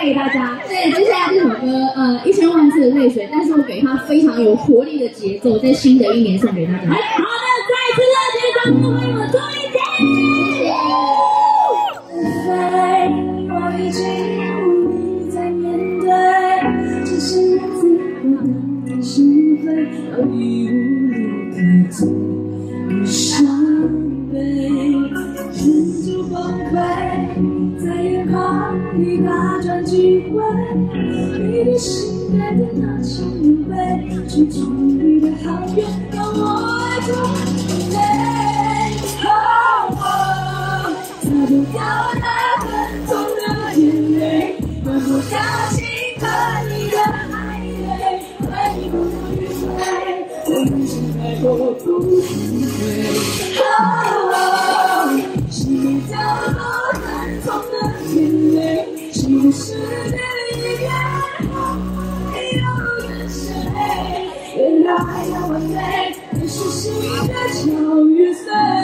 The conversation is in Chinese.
给大家。对，接下来这首歌，1000万次的泪水，但是我给它非常有活力的节奏，在新的一年送给大家。好的，再次热烈掌声欢迎我们钟丽姐。 我已经无力再面对，这是自我的是非，早已无力可追，不伤悲，人就崩溃，再也怕你打转机会，你的心改变那场悲，追逐你的好远，让我爱着你。擦不掉那很痛的眼泪，换不掉心疼你的爱恋，爱你不能迂回，我们现在我不后悔。洗不掉那很痛的眼泪，是不是对一遍后没有跟谁？原来要完美，也是心的超越岁。